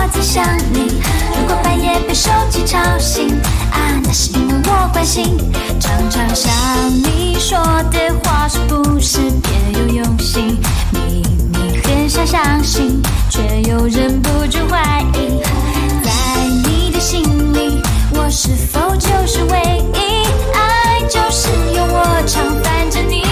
在想你。如果半夜被手机吵醒啊，那是因为我关心。常常想你说的话是不是别有用心？明明很想相信，却又忍不住怀疑。在你的心里，我是否就是唯一？爱就是由我常烦着你。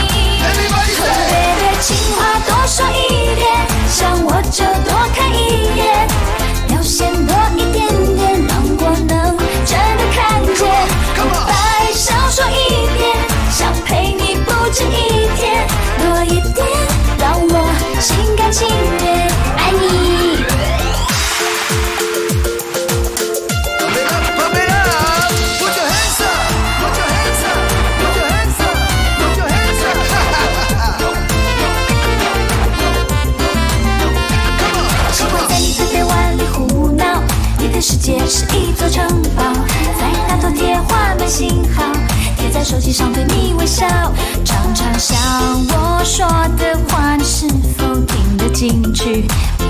对，情话多说一点，想我就多看一眼，表现多一点点，让我能真的看见。白少说一点，想陪你不止一天，多一点，让我心甘情愿爱你。世界是一座城堡，在大头贴画满信号，贴在手机上对你微笑。常常想我说的话，你是否听得进去？